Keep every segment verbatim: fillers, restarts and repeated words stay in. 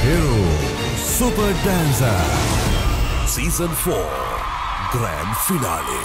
Hiru Super Dancer Season four Grand Finale.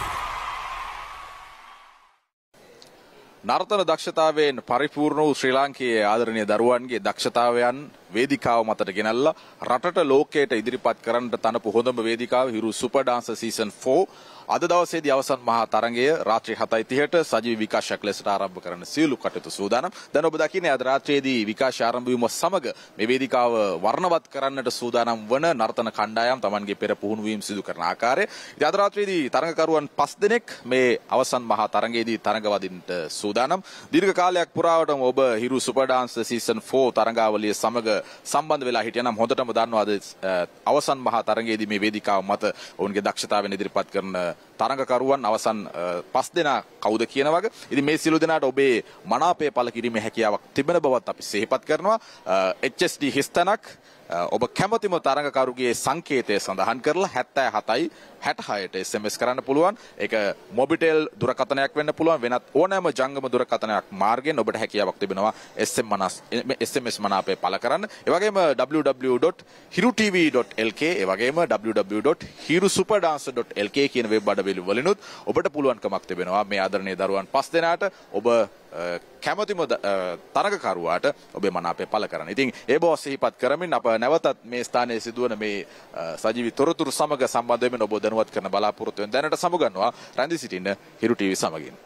නර්තන දක්ෂතාවයෙන් පරිපූර්ණ වූ ශ්‍රී ලාංකීය ආදරණීය දරුවන්ගේ දක්ෂතාවයන් වේදිකාව මතට ගෙනල්ලා රටට ලෝකයට ඉදිරිපත් කරන්නට තනපු හොඳම වේදිකාව Hiru super dancer season four අද දවසේදී අවසන් මහා තරඟය රාත්‍රී හතයි තිහට සජීවී විකාශයක් ලෙසට ආරම්භ කරන සියලු කටයුතු සූදානම්. දැන් ඔබ දකින්නේ අද රාත්‍රියේදී විකාශය ආරම්භ වීම සමග මේ වේදිකාව වර්ණවත් කරන්නට සූදානම් වන නර්තන කණ්ඩායම් Tamanගේ පෙර පුහුණු වීම සිදු කරන ආකාරය. ඉතින් අද රාත්‍රියේදී තරඟකරුවන් පස් දෙනෙක් මේ අවසන් මහා තරඟයේදී තරඟ වදින්නට සූදානම්. දීර්ඝ කාලයක් පුරාවටම ඔබ Hiru super dancer season four තරඟාවලිය සමග සම්බන්ධ වෙලා හිටියනම් හොඳටම දන්නවා අද අවසන් මහා තරඟයේදී මේ වේදිකාව මත ඔවුන්ගේ දක්ෂතාවයෙන් ඉදිරිපත් කරන තරඟකරුවන් අවසන් පස් දෙනා කවුද කියන වගේ. ඉතින් මේ සියලු දෙනාට ඔබේ මනාපය පළ කිරීමේ හැකියාවක් තිබෙන බවත් අපි සිහිපත් කරනවා. H S D හිස්තනක් ඔබ කැමතිම තරඟකරුගේ සංකේතය සඳහන් කරලා හැත්තෑ හතයි හැටහයට S M S කරන්න පුළුවන්. ඒක මොබිටෙල් දුරකථනයක් වෙන්න පුළුවන්. වෙනත් ඕනෑම ජංගම දුරකථනයක් මාර්ගයෙන් ඔබට හැකියාවක් තිබෙනවා S M S මනාපය පළ කරන්න. ඒ වගේම w w w dot hiru t v dot l k ඒ වගේම w w w dot hiru super dancer dot l k කියන වෙබ් අඩවිවල වලිනුත් ඔබට පුළුවන්කමක් තිබෙනවා මේ ආදරණීය දරුවන් පස් දෙනාට ඔබ කැමතිම තරඟකරුවාට ඔබේ මනාපය පළ කරන්න. ඉතින් ඒ බව සිහිපත් කරමින් අප නැවතත් මේ ස්ථානයේ සිදුවන මේ සජීවී තොරතුරු සමග සම්බන්ධ වෙමින් ඔබ දැනුවත් කරන බලාපොරොත්තු වෙන දැනට සමුගන්නවා රැඳී සිටින්න හිරු ටීවී සමගින්.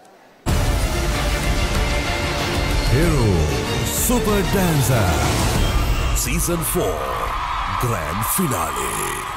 Hiru Super Dancer Season four Grand Finale.